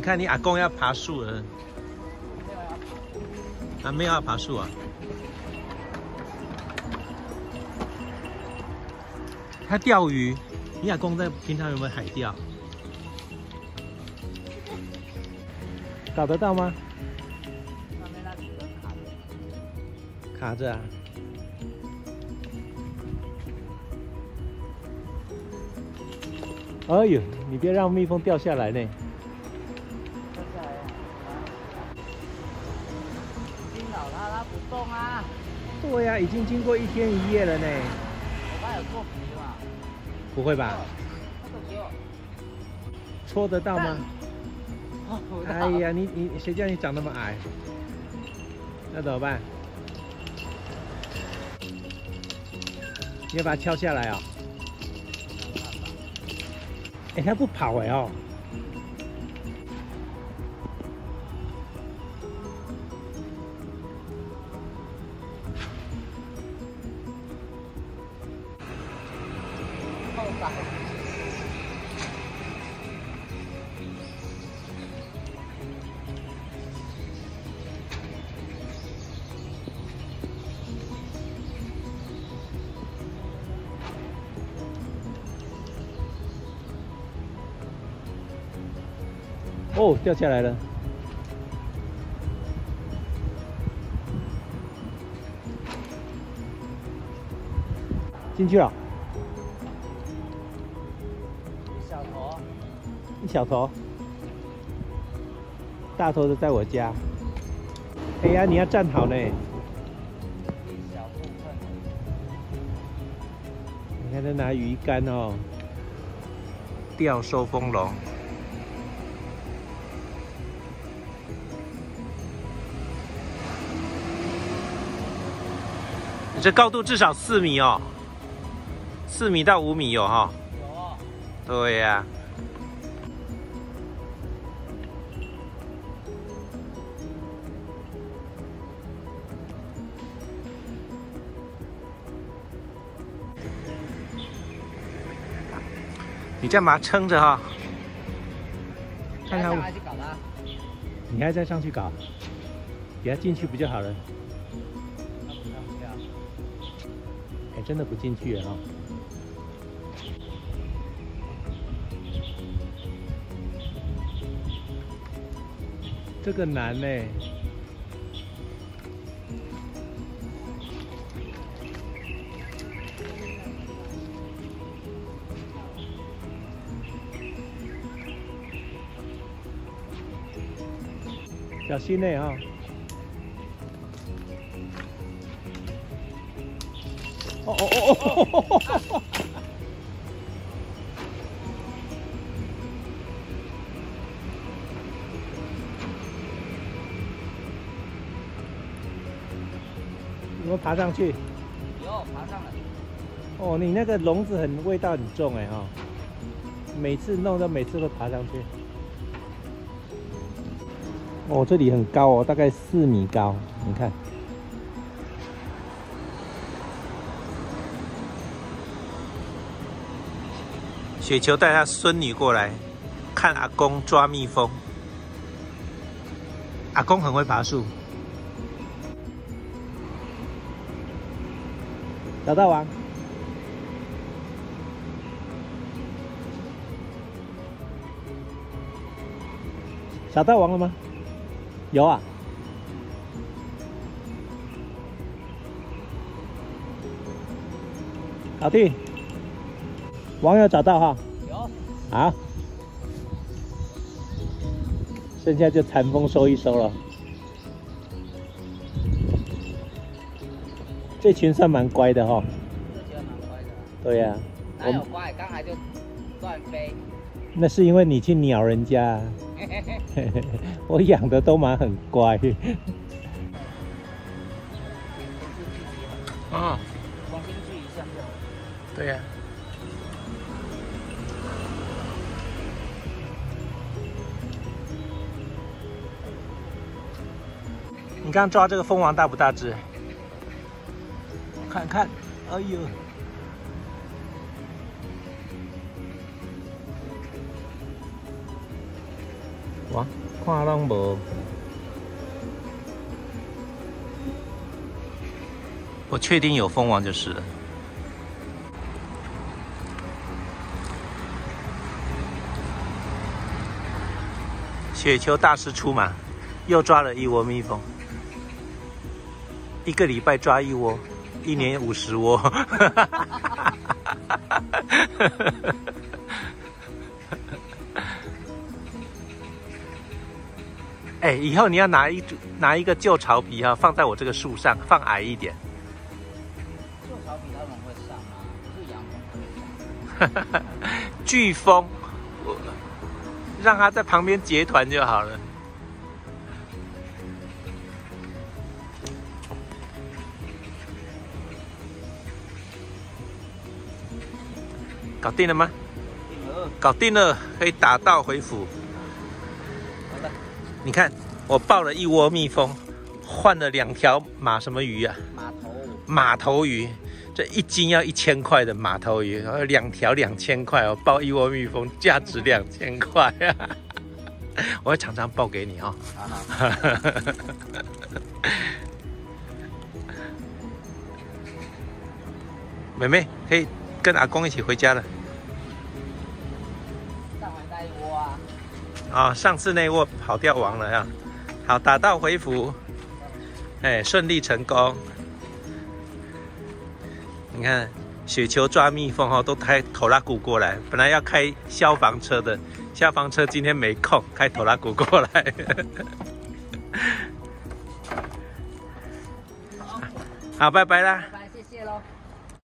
看你阿公要爬树了，啊，没有要爬树啊。他钓鱼，你阿公在平常有没有海钓？搞得到吗？ 上面那几根卡着啊。哎呦，你别让蜜蜂掉下来呢。 掉下来了，惊扰它不动啊。 对呀、已经经过1天1夜了呢。 我怕有过皮嘛。 不会吧？ 那个球。 戳得到吗？ 哦， 哎呀，你谁叫你长那么矮？那怎么办？你要把它敲下来哦。哎，它不跑哎哦。 后打。 哦，掉下来了。进去了。 一小头。 一小头。大头的在我家。哎呀，你要站好呢。 一小部分。 你看他拿鱼竿哦，钓收风龙。你这高度至少4米哦，4米到5米有哈、哦。 有哦。 对呀、啊。你这样把它撑着哈、哦，看看我。 还去搞它。 你还再上去搞，给它进去不就好了？ 它不上去啊。 哎，真的不进去哈、哦。这个难呢。小心呢哈！哦哦哦哦！有没有爬上去？ 有爬上了。 哦，你那个笼子味道很重哎哈！每次弄都每次都爬上去。哦，这里很高哦，大概4米高，你看。雪球带他孙女过来看阿公抓蜜蜂。阿公很会爬树。找到王。找到王了吗？有啊。好的。网友找到哈。 有。 好。剩下就残风收一收了。这群算蛮乖的哈。 这群蛮乖的。 对呀、啊。 哪有乖？刚才就乱飞。 那是因为你去鸟人家。我养的都很乖。哦。 重新去一下就好。 对呀、啊。你刚抓这个蜂王大不大只？看看，哎呦！哇！ 看拢无。我确定有蜂王就是了。雪球大师出马，又抓了1窝蜜蜂。1个礼拜抓1窝，1年50窝。哎，以后你要拿一个旧草皮哈，放在我这个树上，放矮一点。 旧草皮他们会上吗？是养蜂会上。 飓风，让它在旁边结团就好了。搞定了吗？搞定了，可以打道回府。 好的。 你看，我抱了1窝蜜蜂，换了2条什么鱼啊？马头鱼，这1斤要1000块的马头鱼，然后2条2000块哦，抱1窝蜜蜂，价值2000块啊！我会常常报给你哦。妹妹可以跟阿公一起回家了。 上回那一窝啊。 啊、上次那一窝跑掉王了呀。好，打道回府，哎，顺利成功。你看，雪球抓蜜蜂哦，都开拖拉鼓过来，本来要开消防车的，消防车今天没空，开拖拉鼓过来。好，拜拜啦。 拜拜，谢谢喽。